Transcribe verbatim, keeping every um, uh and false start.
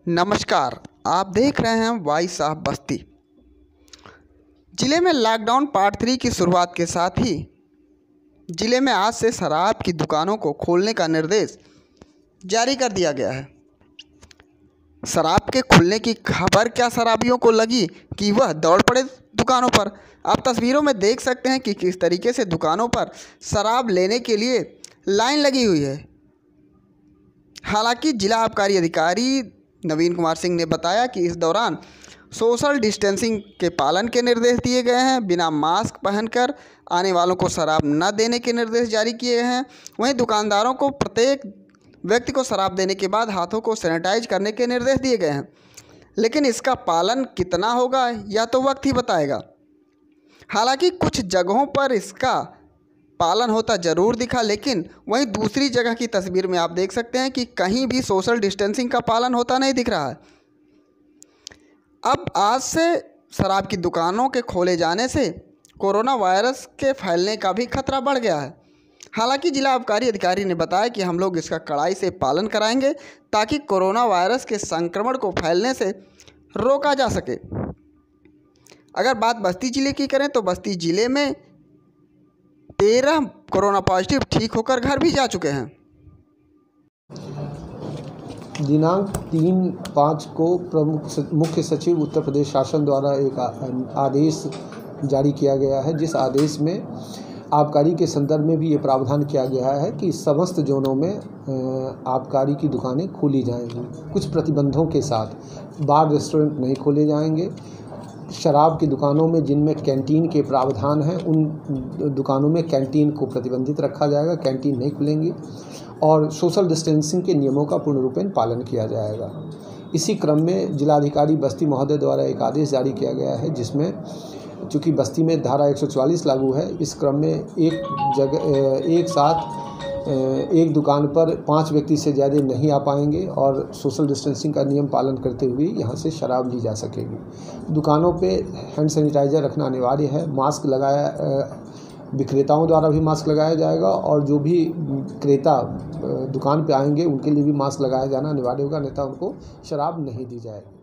नमस्कार, आप देख रहे हैं वॉइस ऑफ बस्ती। ज़िले में लॉकडाउन पार्ट थ्री की शुरुआत के साथ ही ज़िले में आज से शराब की दुकानों को खोलने का निर्देश जारी कर दिया गया है। शराब के खुलने की खबर क्या शराबियों को लगी कि वह दौड़ पड़े दुकानों पर। आप तस्वीरों में देख सकते हैं कि किस तरीके से दुकानों पर शराब लेने के लिए लाइन लगी हुई है। हालांकि जिला आबकारी अधिकारी नवीन कुमार सिंह ने बताया कि इस दौरान सोशल डिस्टेंसिंग के पालन के निर्देश दिए गए हैं। बिना मास्क पहनकर आने वालों को शराब न देने के निर्देश जारी किए हैं। वहीं दुकानदारों को प्रत्येक व्यक्ति को शराब देने के बाद हाथों को सैनिटाइज करने के निर्देश दिए गए हैं, लेकिन इसका पालन कितना होगा यह तो वक्त ही बताएगा। हालांकि कुछ जगहों पर इसका पालन होता ज़रूर दिखा, लेकिन वहीं दूसरी जगह की तस्वीर में आप देख सकते हैं कि कहीं भी सोशल डिस्टेंसिंग का पालन होता नहीं दिख रहा है। अब आज से शराब की दुकानों के खोले जाने से कोरोना वायरस के फैलने का भी खतरा बढ़ गया है। हालांकि जिला आबकारी अधिकारी ने बताया कि हम लोग इसका कड़ाई से पालन कराएंगे ताकि कोरोना वायरस के संक्रमण को फैलने से रोका जा सके। अगर बात बस्ती ज़िले की करें तो बस्ती ज़िले में तेरह कोरोना पॉजिटिव ठीक होकर घर भी जा चुके हैं। दिनांक तीन पाँच को प्रमुख मुख्य सचिव उत्तर प्रदेश शासन द्वारा एक आदेश जारी किया गया है, जिस आदेश में आबकारी के संदर्भ में भी ये प्रावधान किया गया है कि समस्त जोनों में आबकारी की दुकानें खोली जाएंगी, कुछ प्रतिबंधों के साथ। बार रेस्टोरेंट नहीं खोले जाएंगे। शराब की दुकानों में जिनमें कैंटीन के प्रावधान हैं उन दुकानों में कैंटीन को प्रतिबंधित रखा जाएगा, कैंटीन नहीं खुलेंगी और सोशल डिस्टेंसिंग के नियमों का पूर्ण रूपेण पालन किया जाएगा। इसी क्रम में जिलाधिकारी बस्ती महोदय द्वारा एक आदेश जारी किया गया है, जिसमें चूँकि बस्ती में धारा एक सौ चौवालीस लागू है, इस क्रम में एक जगह एक साथ एक दुकान पर पांच व्यक्ति से ज़्यादा नहीं आ पाएंगे और सोशल डिस्टेंसिंग का नियम पालन करते हुए यहां से शराब ली जा सकेगी। दुकानों पे हैंड सैनिटाइज़र रखना अनिवार्य है। मास्क लगाया, विक्रेताओं द्वारा भी मास्क लगाया जाएगा और जो भी क्रेता दुकान पे आएंगे उनके लिए भी मास्क लगाया जाना अनिवार्य होगा, अन्यथा उनको शराब नहीं दी जाएगी।